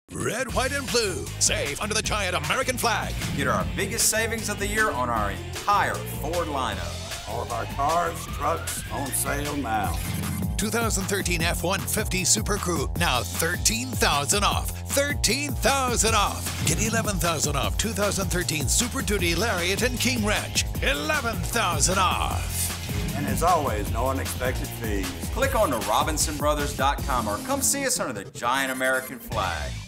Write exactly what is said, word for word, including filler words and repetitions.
Red, white, and blue. Save under the giant American flag. Get our biggest savings of the year on our entire Ford lineup. All of our cars, trucks on sale now. twenty thirteen F one fifty Super Crew, now thirteen thousand off. thirteen thousand off. Get eleven thousand off two thousand thirteen Super Duty Lariat and King Ranch. eleven thousand off. And as always, no unexpected fees. Click on to robinson brothers dot com or come see us under the giant American flag.